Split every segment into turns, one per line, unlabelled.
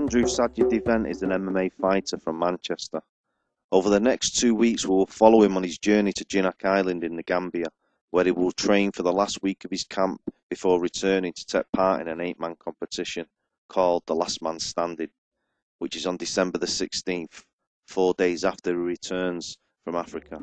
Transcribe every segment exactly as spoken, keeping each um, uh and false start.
Andrew Saja Devent is an M M A fighter from Manchester. Over the next two weeks we will follow him on his journey to Jinack Island in the Gambia, where he will train for the last week of his camp before returning to take part in an eight-man competition called The Last Man Standing, which is on December the sixteenth, four days after he returns from Africa.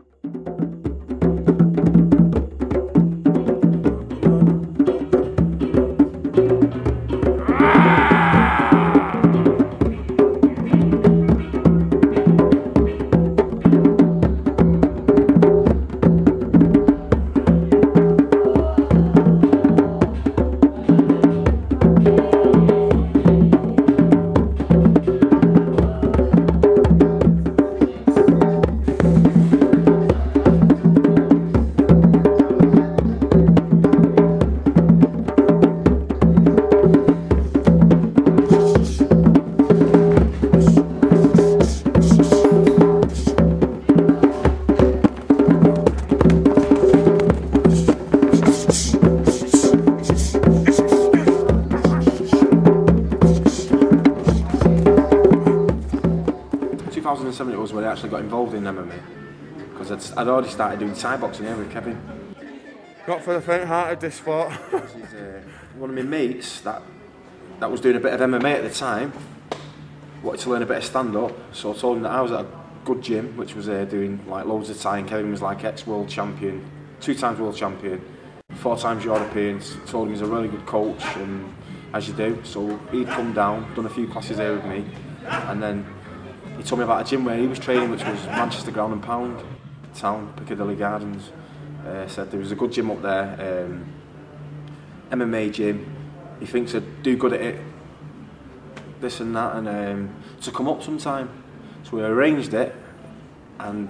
two thousand seven it was when I actually got involved in M M A, because I'd, I'd already started doing Thai boxing here with Kevin.
Not for the faint-hearted, this sport.
This is, uh, one of my mates that that was doing a bit of M M A at the time wanted to learn a bit of stand-up, so I told him that I was at a good gym which was uh, doing like loads of Thai, and Kevin was like ex-world champion, two times world champion, four times European. Told him he's a really good coach, and as you do, so he'd come down, done a few classes here with me, and then he told me about a gym where he was training, which was Manchester Ground and Pound town, Piccadilly Gardens. Uh, said there was a good gym up there, um, M M A gym. He thinks I'd do good at it, this and that, and um, to come up sometime. So we arranged it, and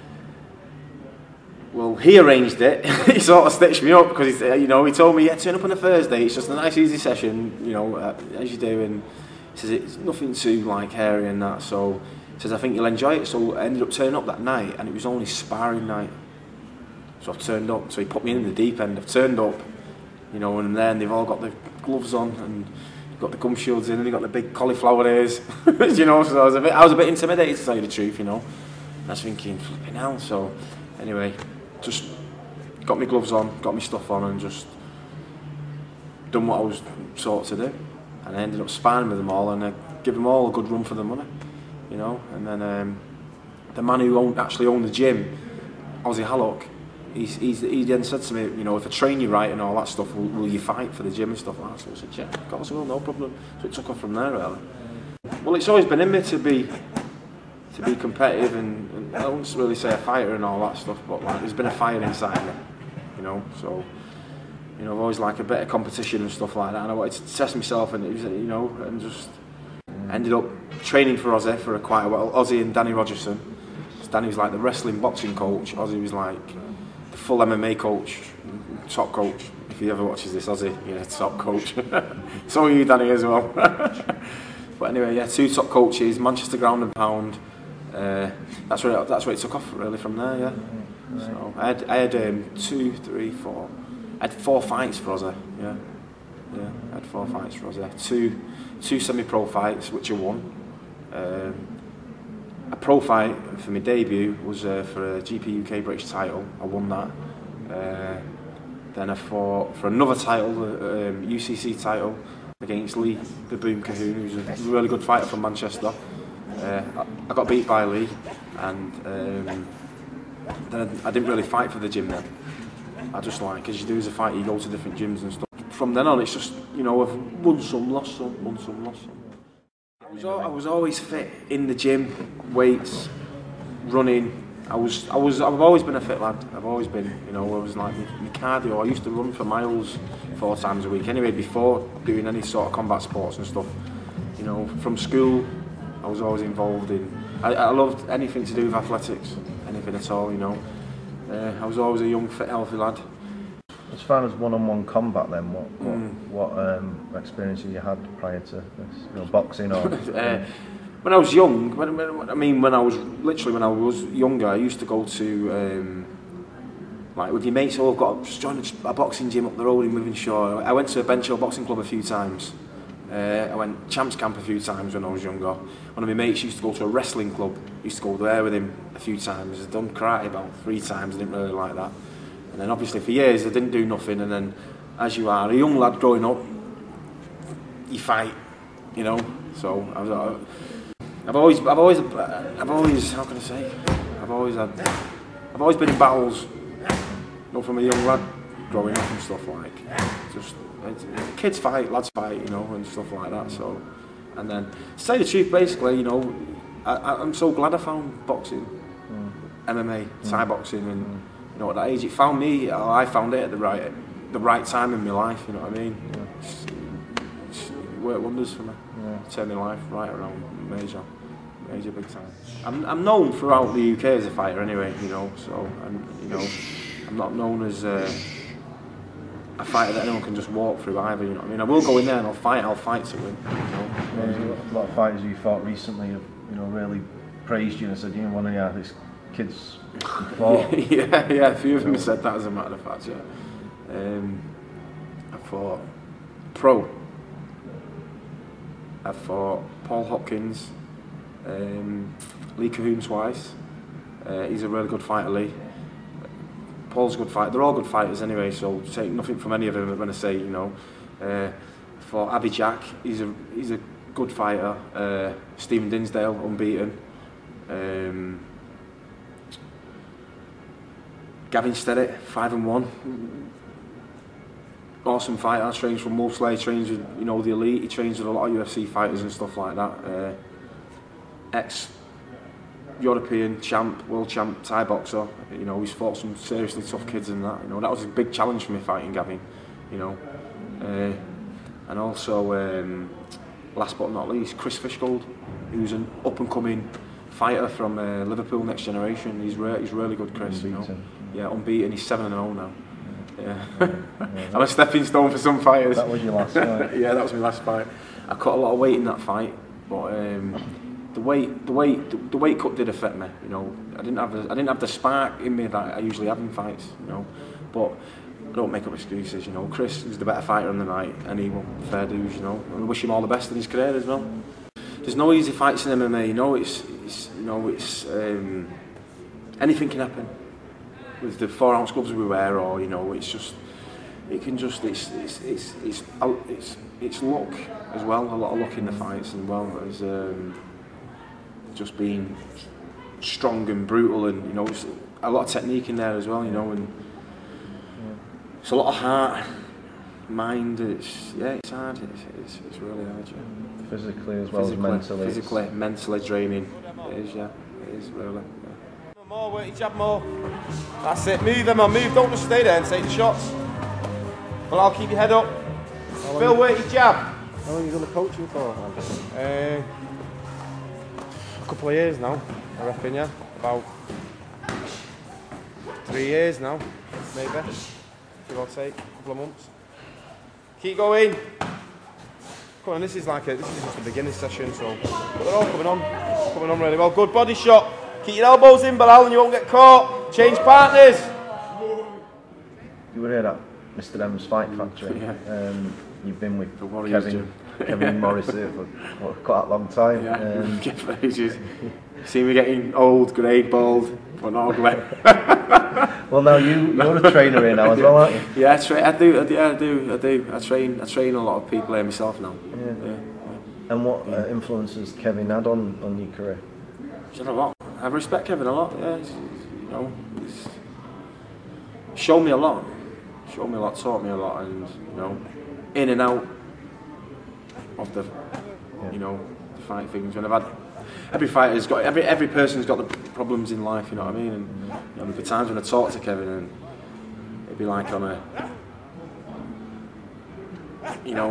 well, he arranged it. He sort of stitched me up because you know he told me, yeah, turn up on a Thursday. It's just a nice, easy session, you know, uh, as you do, and he says it's nothing too like hairy and that. So he says I think you'll enjoy it. So I ended up turning up that night, and it was only sparring night. So I've turned up. So he put me in the deep end. I've turned up, you know, and then they've all got the gloves on and got the gum shields in, and they got the big cauliflower ears, you know. So I was a bit, I was a bit intimidated, to tell you the truth, you know. And I was thinking, flipping hell. So anyway, just got my gloves on, got my stuff on, and just done what I was taught to do. And I ended up sparring with them all, and I give them all a good run for the money, you know. And then um, the man who owned, actually owned the gym, Ozzy Hallock, he's, he's, he then said to me, you know, if I train you right and all that stuff, will, will you fight for the gym and stuff like that? So I said, yeah, of course I will, no problem. So it took off from there, really. Well, it's always been in me to be to be competitive, and, and I wouldn't really say a fighter and all that stuff, but like there's been a fire inside me, you know. So you know, I've always liked a bit of competition and stuff like that, and I wanted to test myself, and it was, you know, and just ended up training for Ozzy for a quite a while. Ozzy and Danny Rogerson. Danny was like the wrestling boxing coach. Ozzy was like the full M M A coach, top coach. If he ever watches this, Ozzy, yeah, top coach. So are you, Danny, as well. But anyway, yeah, two top coaches, Manchester Ground and Pound. Uh, that's where it, that's where it took off really from there. Yeah. So I had I had um, two, three, four. I had four fights for Ozzy. Yeah, yeah, I had four fights for Ozzy. Two, two semi-pro fights, which I won. Um, a pro fight for my debut was uh, for a G P U K British title. I won that. Uh, then I fought for another title, uh, um, U C C title, against Lee the Boom Cahoon, who's a really good fighter from Manchester. Uh, I, I got beat by Lee, and um, then I, I didn't really fight for the gym then. I just like, as you do as a fighter, you go to different gyms and stuff. From then on, it's just, you know, I've won some, lost some, won some, lost some. I was, I was always fit in the gym, weights, running. I was, I was, I've always been a fit lad. I've always been, you know. I was like my cardio. I used to run for miles four times a week. Anyway, before doing any sort of combat sports and stuff, you know, from school, I was always involved in. I, I loved anything to do with athletics, anything at all, you know. Uh, I was always a young, fit, healthy lad.
As far as one-on-one combat, then, what what, mm. what um, experience have you had prior to this? You know, boxing or?
uh, when I was young, when, when, I mean, when I was literally when I was younger, I used to go to um, like with your mates. Oh, I've got just joined a, a boxing gym up the road in Wivenshaw. I went to a Bench Hill Boxing Club a few times, Uh, I went champs camp a few times when I was younger. One of my mates used to go to a wrestling club. Used to go there with him a few times. I'd done karate about three times. I didn't really like that. And then obviously for years I didn't do nothing. And then, as you are a young lad growing up, you fight, you know. So I was, I've always, I've always, I've always, how can I say? I've always had, I've always been in battles. You know, from a young lad growing up and stuff like. Just kids fight, lads fight, you know, and stuff like that. So, and then to say the truth, basically, you know, I, I'm so glad I found boxing, mm. M M A, Thai mm. boxing, and mm. you know, at that age, it found me. I found it at the right, the right time in my life. You know what I mean? Yeah. It's, it's, it worked wonders for me. Yeah. Turned my life right around, major, major big time. I'm, I'm known throughout the U K as a fighter, anyway. You know, so and you know, I'm not known as. Uh, a fighter that anyone can just walk through either, you know what I mean? I will go in there and I'll fight, I'll fight to win. You know?
Yeah, a lot of fighters who fought recently have, you know, really praised you and said, you know, one of the hardest kids fought.
yeah, yeah, a few of them have said that, as a matter of fact, yeah. Um, I fought pro. I fought Paul Hopkins, um, Lee Cahoon twice. Uh, he's a really good fighter, Lee. Paul's a good fighter. They're all good fighters anyway, so take nothing from any of them when I say, you know. Uh, for Abby Jack, he's a he's a good fighter. Uh, Stephen Dinsdale, unbeaten. Um, Gavin Sterrett, five and one. Awesome fighter. Trains from Wolfsley. Trains with, you know, the elite. He trains with a lot of U F C fighters and stuff like that. Uh, ex European champ, world champ, Thai boxer. You know, he's fought some seriously tough kids and that. You know, that was a big challenge for me fighting Gavin. You know, uh, and also um, last but not least, Chris Fishgold, who's an up and coming fighter from uh, Liverpool, next generation. He's re he's really good, Chris. Unbeaten. You know, yeah, unbeaten. He's seven and zero now. Yeah, yeah. yeah I'm a stepping stone for some fighters.
That was your last fight.
Yeah, that was my last fight. I cut a lot of weight in that fight, but. Um, The weight, the weight, the, the weight cut did affect me. You know, I didn't have, the, I didn't have the spark in me that I usually have in fights. You know, but I don't make up excuses. You know, Chris is the better fighter on the night, and he won fair dues. You know, and I wish him all the best in his career as well. There's no easy fights in M M A. You know, it's, it's you know, it's um, anything can happen with the four ounce gloves we wear, or you know, it's just, it can just, it's, it's, it's, it's, it's, it's luck as well. A lot of luck in the fights, and well as. Um, just being strong and brutal, and you know, it's a lot of technique in there as well, you know, and yeah. It's a lot of heart, mind. It's yeah, it's hard. It's it's, it's really hard. Yeah.
Physically as well
physically,
as mentally.
Physically, mentally draining. It is, yeah. It is really. Yeah.
More, work your jab more. That's it. Move them on. Move. Don't just stay there and take the shots. Well, I'll keep your head up. Phil, work your jab.
How long are you going to coach him for?
Uh, A couple of years now, I reckon, yeah. About three years now, maybe. Give or take, a couple of months. Keep going. Come on, this is like a, this is just a beginning session, so but they're all coming on, coming on really well. Good body shot. Keep your elbows in, Bilal, and you won't get caught. Change partners.
You were here at Mister M's Fight Factory.
Yeah.
Um, you've been with
the Warriors
Kevin. Kevin Morris here for well, quite a long time.
Yeah,
um,
for ages. See me getting old, grey, bald, but not ugly.
Well, now you you're a trainer here now as well, aren't you?
Yeah, I, tra I do. I do. I do. I do. I train. I train a lot of people here myself now.
Yeah.
yeah, yeah.
And what
yeah.
uh, influence has Kevin had on on your career?
He's done a lot. I respect Kevin a lot. Yeah, he's, you know, he's shown me a lot. Showed me a lot. Taught me a lot, and you know, in and out of the, yeah. you know, the fight things. When I've had every fighter's got every every person's got the problems in life. You know what I mean? And you know, there'll be times when I talk to Kevin, and it'd be like I'm a, you know,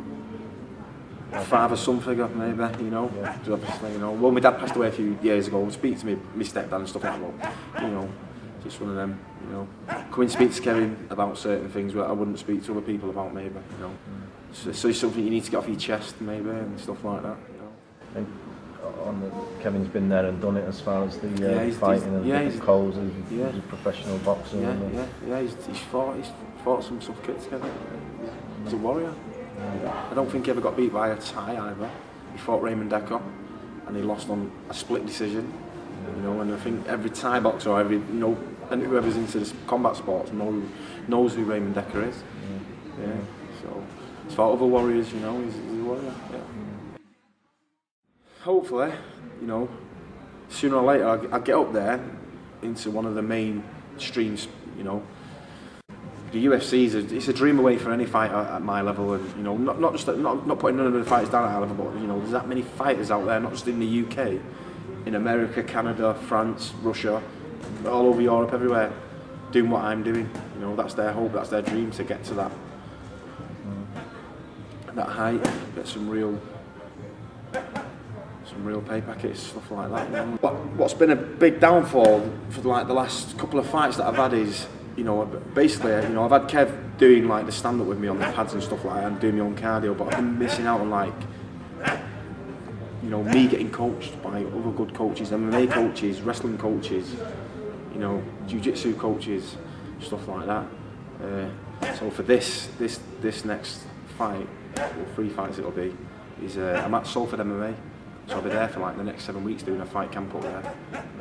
a father-son figure, maybe. You know, yeah. obviously, you know. Well, my dad passed away a few years ago. I would speak to me, my stepdad and stuff like that. But, you know, just one of them. You know, come and speak to Kevin about certain things that I wouldn't speak to other people about, maybe. You know. So, so it's something you need to get off your chest, maybe, and stuff like that. You know.
And on the, Kevin's been there and done it as far as the uh, yeah, he's, fighting he's, and
yeah,
the calls. He's,
yeah.
he's a professional boxer.
Yeah,
and
yeah, yeah. He's, he's fought. He's fought some tough kids together. He's a warrior. I don't think he ever got beat by a tie either. He fought Raymond Decker, and he lost on a split decision. You know, and I think every Thai boxer, or every you know, and whoever's into this combat sports know, knows who Raymond Decker is. Yeah. yeah. So he's fought other warriors. You know, he's, he's a warrior. Yeah. Hopefully, you know, sooner or later I'll, I'll get up there into one of the main streams. You know, the U F C is a, it's a dream away for any fighter at my level, and you know, not not just not not putting none of the fighters down at our level, but you know, there's that many fighters out there, not just in the U K. In America, Canada, France, Russia, all over Europe, everywhere, doing what I'm doing. You know, that's their hope, that's their dream, to get to that that height, get some real some real pay packets, stuff like that. You know. What, what's been a big downfall for like the last couple of fights that I've had is, you know, basically, you know, I've had Kev doing like the stand up with me on the pads and stuff like that, and doing my own cardio, but I've been missing out on like, you know, me getting coached by other good coaches, M M A coaches, wrestling coaches, you know, jiu-jitsu coaches, stuff like that. Uh, so for this, this, this next fight, or three fights it'll be, is uh, I'm at Salford M M A, so I'll be there for like the next seven weeks doing a fight camp up there.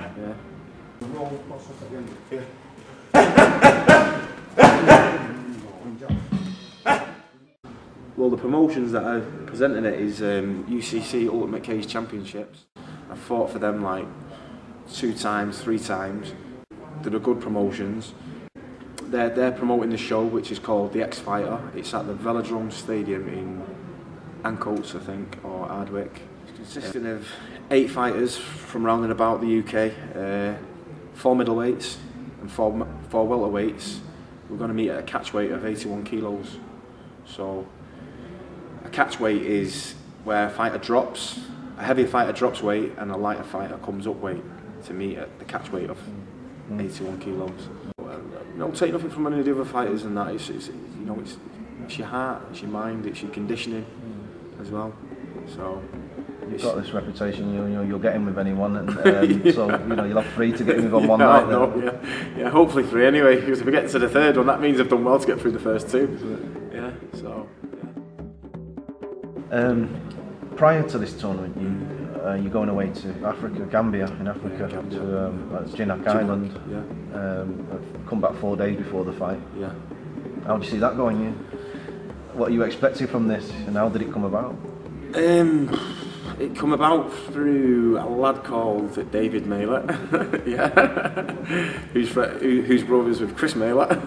Yeah. Well, the promotions that are presenting it is um, U C C Ultimate Cage Championships. I've fought for them like two times, three times. They're good promotions. They're, they're promoting the show, which is called The X Fighter. It's at the Velodrome Stadium in Ancoats, I think, or Ardwick. It's consisting of eight fighters from round and about the U K, uh, four middleweights and four, four welterweights. We're going to meet at a catch weight of eighty-one kilos. So a catch weight is where a fighter drops, a heavier fighter drops weight and a lighter fighter comes up weight to meet at the catch weight of eighty-one kilos. You know, take nothing from any of the other fighters and that. It's, it's you know, it's, it's your heart, it's your mind, it's your conditioning as well. So
you've got this reputation. You, you know, you'll get in with anyone, and um, yeah. So you know you'll have three to get in with on
yeah,
one night.
No, yeah, yeah, hopefully three anyway. Because if we get to the third one, that means I've done well to get through the first two. Yeah. So. Yeah.
Um, prior to this tournament, you. Uh, you're going away to Africa, Gambia in Africa, yeah, Gambia. to um, that's Jinack Island.
Yeah.
Um, come back four days before the fight.
Yeah.
How do you see that going? You, what are you expecting from this, and how did it come about?
Um, it come about through a lad called David Maylett, yeah, who's who, whose brothers with Chris Maylett.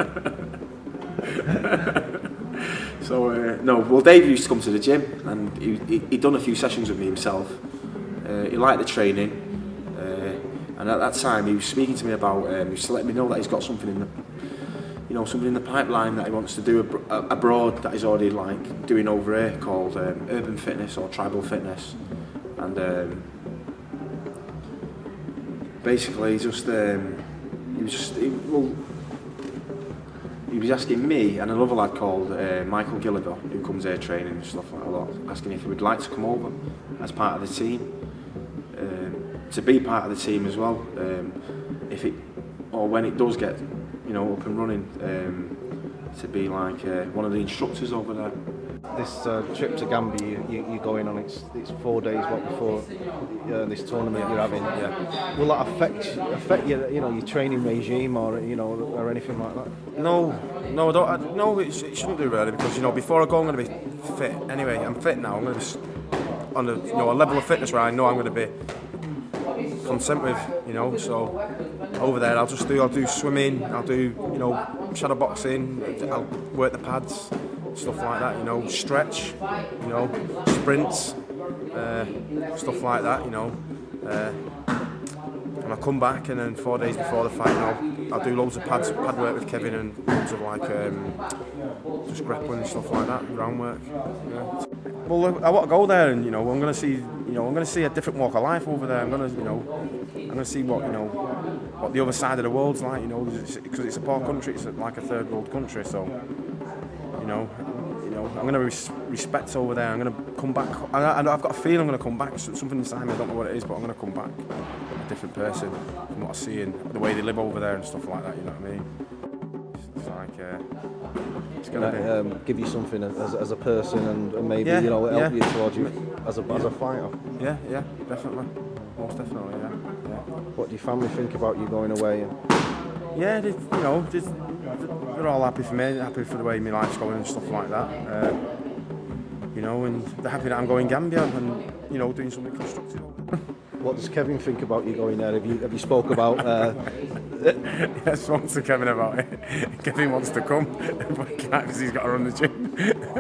So uh, no, well, Dave used to come to the gym, and he, he, he'd done a few sessions with me himself. Uh, he liked the training, uh, and at that time he was speaking to me about, um, he was letting me know that he's got something in the, you know, something in the pipeline that he wants to do ab abroad that he's already like doing over here, called um, urban fitness or tribal fitness, and um, basically just um, he was just he, well. He was asking me and another lad called uh, Michael Gilliver, who comes here training and stuff like that, asking if he would like to come over as part of the team, um, to be part of the team as well, um, if it, or when it does get, you know, up and running, um, to be like uh, one of the instructors over there.
This uh, trip to Gambia you, you, you're going on, it's, it's four days what before uh, this tournament you're having. Yeah. Will that affect affect your, you know, your training regime or you know or anything like that?
No, no, I don't. I, no, it, sh it shouldn't do really, because you know before I go I'm going to be fit anyway. I'm fit now. I'm going to be on a you know a level of fitness where I know I'm going to be content with, you know. So over there I'll just do I'll do swimming, I'll do you know shadow boxing, I'll work the pads. Stuff like that, you know, stretch, you know, sprints, uh, stuff like that, you know. Uh, and I come back, and then four days before the fight, you know, I'll do loads of pads, pad work with Kevin, and loads of like um, just grappling and stuff like that, groundwork. Yeah. Well, I want to go there, and you know, I'm going to see, you know, I'm going to see a different walk of life over there. I'm going to, you know, I'm going to see what, you know, what the other side of the world's like, you know, because it's, it's a poor country, it's like a third world country, so. You know, you know, I'm going to res respect over there. I'm going to come back. I, I, I've got a feeling I'm going to come back. Something inside me, I don't know what it is, but I'm going to come back a different person from what I see and the way they live over there and stuff like that. You know what I mean? It's like uh, it's going to be
um, give you something as, as a person, and, and maybe
yeah,
you know help
yeah.
you towards you as a as a fighter.
Yeah, yeah, definitely, most definitely, yeah. yeah.
What do your family think about you going away? And...
Yeah, they, you know, they, they're all happy for me, happy for the way my life's going and stuff like that. Uh, you know, and they're happy that I'm going Gambia and you know doing something constructive.
What does Kevin think about you going there? Have you have you spoke about? Uh...
yeah, I spoke to Kevin about it. Kevin wants to come, but he can't because he's got to run the gym.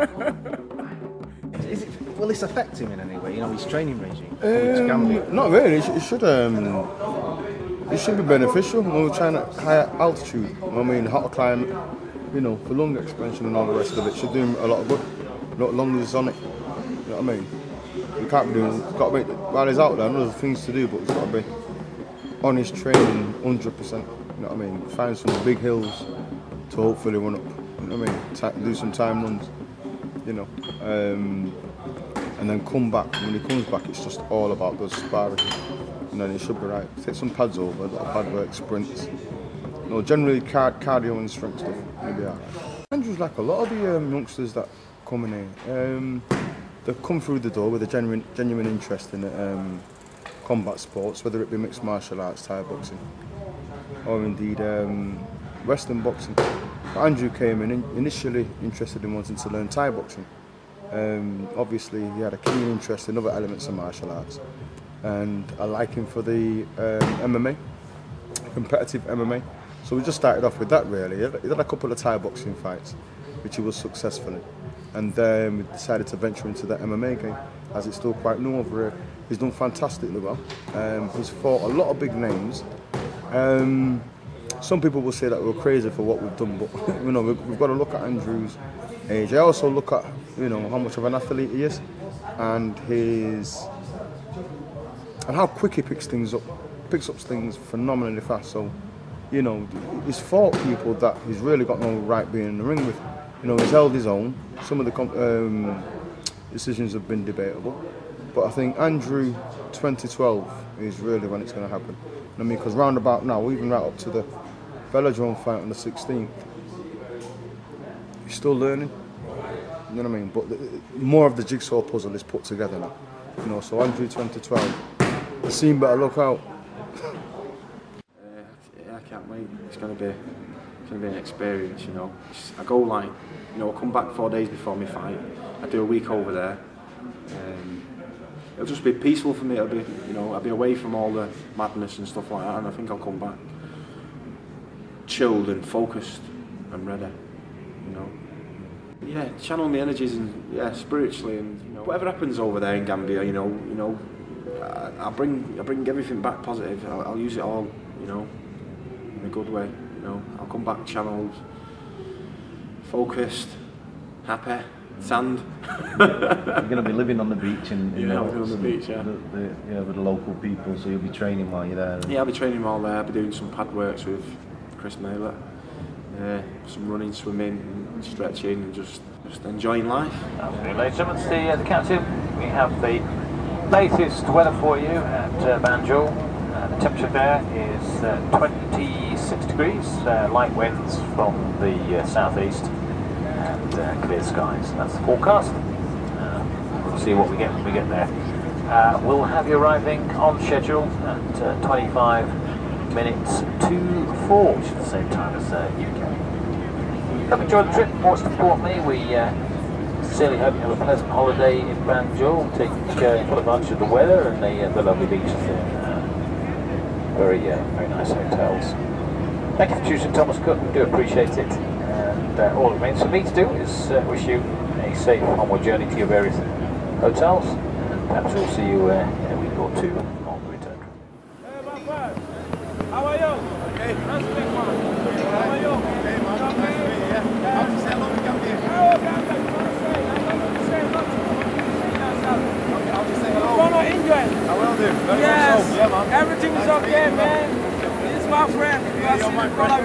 Is it, will this affect him in any way? You know, his training regime.
Um, not really. It, sh- it should. Um, it should be beneficial when we're trying at higher altitude. I mean, hotter climate. You know, for lung expansion and all the rest of it, should do him a lot of good. Not long as he's on it. You know what I mean? You can't be doing. Got to be while he's out there. I know there's things to do, but he's got to be on his training, one hundred percent. You know what I mean? Find some big hills to hopefully run up. You know what I mean? Ta- do some time runs. You know, um, and then come back. When he comes back, it's just all about those sparring, and then he should be right. Take some pads over, a lot of pad work, sprints. No, generally car- cardio and strength stuff. Maybe alright. Andrew's like a lot of the um, youngsters that come in here. Um, they've come through the door with a genuine, genuine interest in um, combat sports, whether it be mixed martial arts, Thai boxing, or indeed um, Western boxing. Andrew came in initially interested in wanting to learn Thai boxing. Um, obviously, he had a keen interest in other elements of martial arts, and a liking for the um, M M A, competitive M M A. So we just started off with that really. He had, he had a couple of Thai boxing fights, which he was successful in, and then we decided to venture into the M M A game, as it's still quite new over here. He's done fantastically well. Um, he's fought a lot of big names. Um, Some people will say that we're crazy for what we've done, but you know we've, we've got to look at Andrew's age. I also look at you know how much of an athlete he is, and his and how quick he picks things up, picks up things phenomenally fast. So, you know, he's fought people that he's really got no right being in the ring with. You know, he's held his own. Some of the um, decisions have been debatable, but I think Andrew twenty twelve is really when it's going to happen. I mean, because round about now, even right up to the Velodrome fight on the sixteenth, he's still learning. You know what I mean? But the, more of the jigsaw puzzle is put together now. You know, so Andrew twenty twelve, the scene better look out.
Uh, yeah, I can't wait. It's gonna be, it's gonna be an experience. You know, I go like, you know, I come back four days before my fight. I do a week over there. Um, It'll just be peaceful for me. It'll be, you know, I'll be away from all the madness and stuff like that, and I think I'll come back chilled and focused and ready. You know, yeah, channel my energies and yeah, spiritually, and you know, whatever happens over there in Gambia, you know, you know, I, I'll bring, I bring everything back positive. I'll, I'll use it all, you know, in a good way. You know, I'll come back channeled, focused, happy. Sand.
You're going to be living on the beach in, in
yeah, on the beach, yeah.
The, the, yeah, with the local people, so you'll be training while you're there.
Yeah, I'll be training while there. I'll be doing some pad works with Chris Naylor, uh, some running, swimming, and stretching, and just just enjoying life.
Absolutely, ladies and gentlemen, the, uh, the captain. We have the latest weather for you at uh, Banjul. Uh, the temperature there is uh, twenty-six degrees, uh, light winds from the uh, southeast. And uh, clear skies. That's the forecast. Uh, we'll see what we get when we get there. Uh, we'll have you arriving on schedule at uh, twenty-five minutes to four, which is the same time as uh, U K. Hope you enjoyed the trip. Most importantly, we uh, sincerely hope you have a pleasant holiday in Banjul. Take uh, full advantage of the weather and the, uh, the lovely beaches there. Uh, very, uh, very nice hotels. Thank you for choosing Thomas Cook. We do appreciate it. And uh, all that remains for me to do is uh, wish you a safe onward journey to your various hotels, and perhaps we'll see you uh, in a week or two on the return.
Hey, my friend. How are you? Okay. Nice to meet you, man. How are you? Hey, man. Nice to meet you, yeah. How do you say hello to Gambia? Oh, Gambia. You want to say? I want to say hello to you. Okay, I'll just say hello. You want to enjoy it? I will do. Very yes. Much so. Yeah, man. Everything is nice okay, man. This is my friend. You are my friend.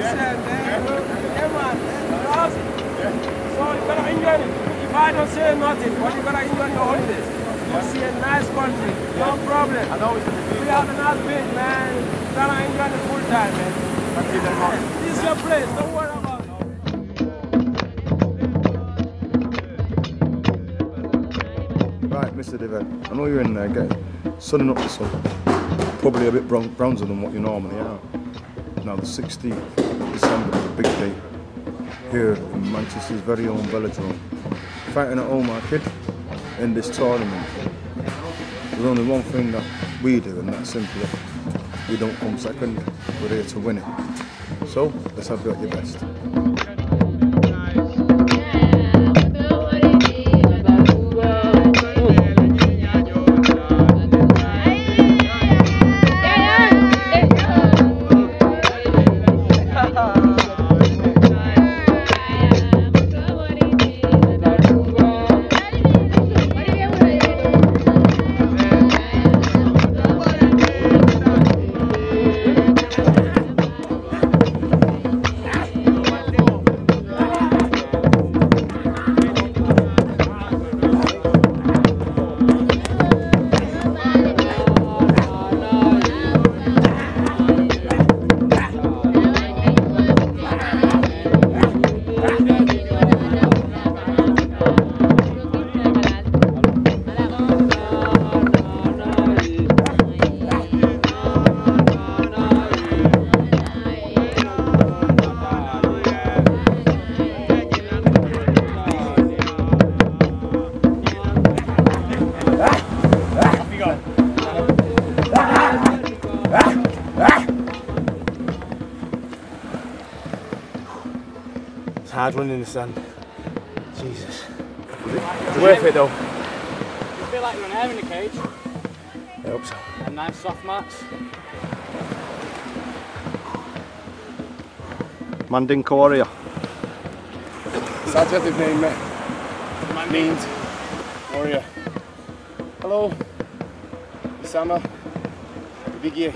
Yeah, man. Awesome. Yeah. So you're gonna enjoy it. If I don't say nothing, but you're gonna enjoy your holidays. You see a nice country, no problem. I know it's gonna be. We have a nice beach, man. You're gonna enjoy the full time, man. Thank you very much. This is your place. Don't worry about it.
might miss the event. I know you're in there getting sunning up the sun. Probably a bit brown, bronzer than what you normally are. Now the sixteenth of December is a big day here in Manchester's very own velodrome. Fighting at home, our kid, in this tournament. There's only one thing that we do, and that's simply we don't come second, we're here to win it. So, let's have you at your best.
It's hard running in the sand. Jesus. It's worth it though.
You feel like you're an air in the cage?
I hope so.
And nice soft mats.
Mandinka Warrior.
Saja, they've named me. Means Warrior. Hello. Sama. Biggie.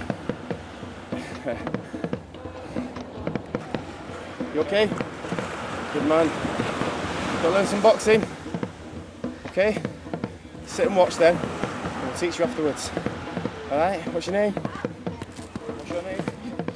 You okay? Good man. Go learn some boxing. Okay? Sit and watch then. I'll teach you afterwards. Alright? What's your name? What's your name?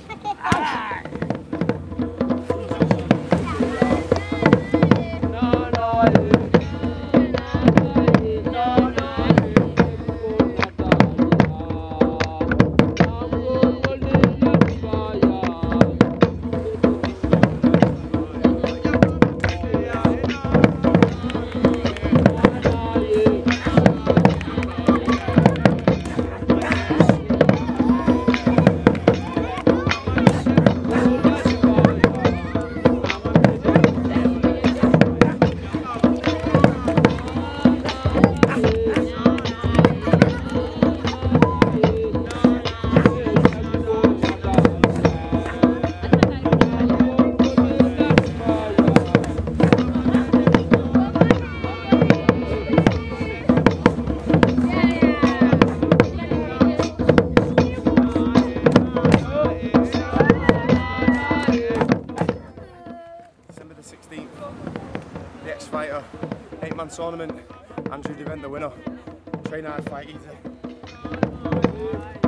sixteenth, the ex-fighter, eight-man tournament, Andrew Devent the winner. Train hard, fight easy.